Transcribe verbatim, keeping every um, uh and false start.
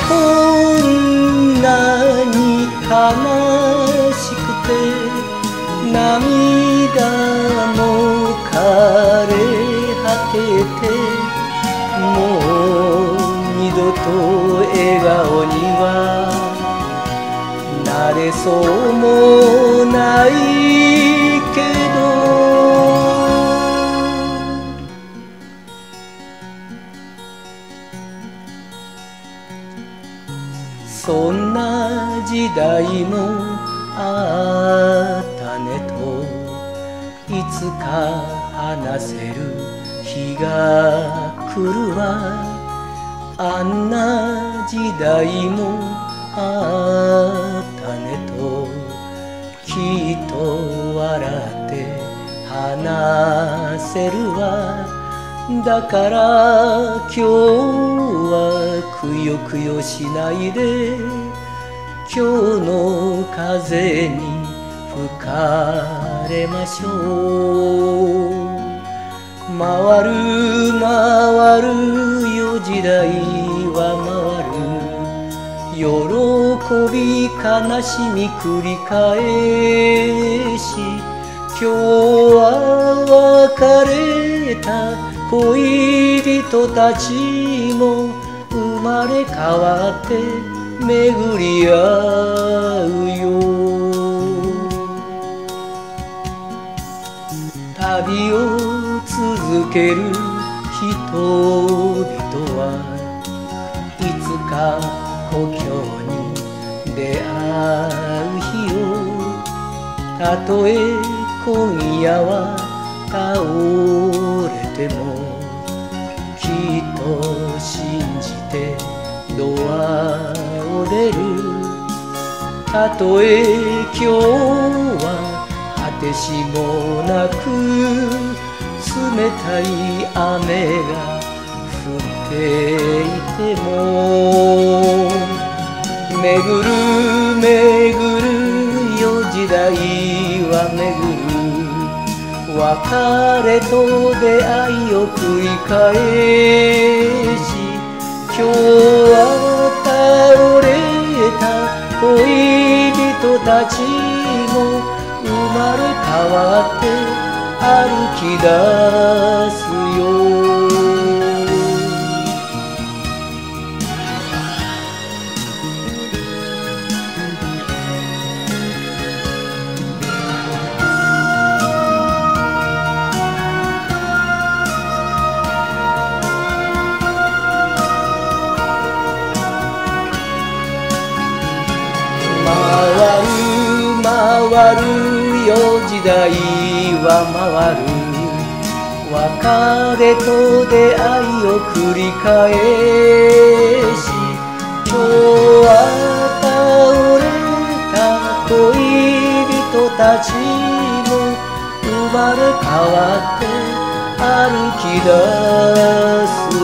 こんなに悲しくて涙も枯れ果てて、もう二度と笑顔にはなれそうもないけど、そんな時代もあったねと、いつか話せる日が来るわ。あんな時代もあったねと、きっと笑って話せるわ。だから今日はくよくよしないで、今日の風に吹かれましょう。回る回るよ時代は回る、喜び悲しみ繰り返し、今日は別れた恋人たちも生まれ変わって巡り合うよ。旅を続ける人々はいつか故郷に出会う日を、たとえ今夜は倒れてもきっと信じてドアを出る。たとえ今日は果てしもなく冷たい雨が降っていても、巡る巡るよ時代は巡る、別れと出会いを繰り返し、今日は倒れた恋人たちも生まれ変わって歩き出すよ。回るよ時代は回る、別れと出会いを繰り返し、今日は倒れた恋人たちも生まれ変わって歩き出す